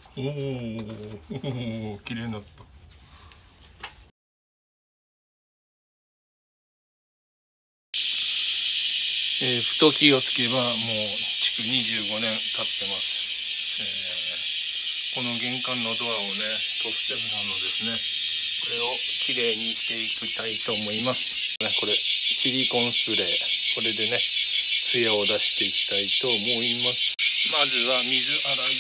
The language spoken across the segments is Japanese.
おお、綺麗になった。ふと気がつけばもう築25年経ってます。この玄関のドアをね、トステムなのですね。これをきれいにしていきたいと思います。これシリコンスプレー、これでね、艶を出していきたいと思います。まずは水洗い。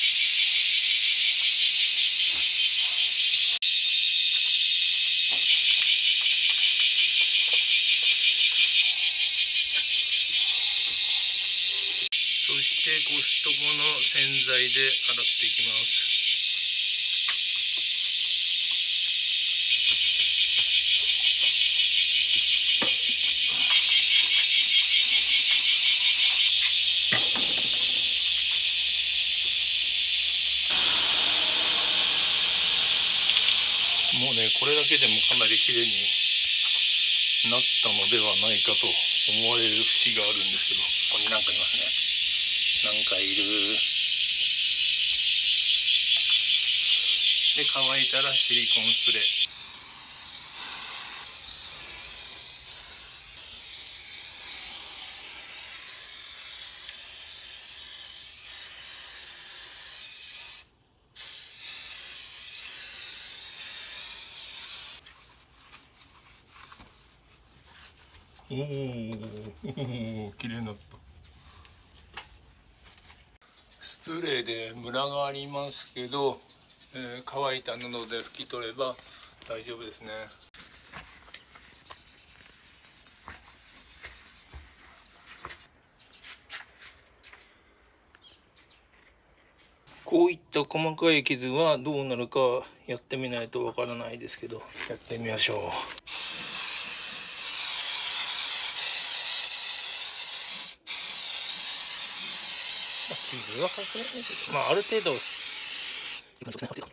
そしてコストコの洗剤で洗っていきます。もうね、これだけでもかなり綺麗になったのではないかと思われる節があるんですけど、ここになんかいますね。なんかいる。で、乾いたらシリコンスプレー。おお、綺麗になった。スプレーでムラがありますけど、乾いた布で拭き取れば大丈夫ですね。こういった細かい傷はどうなるかやってみないとわからないですけど、やってみましょう。傷は隠れないけど、まあある程度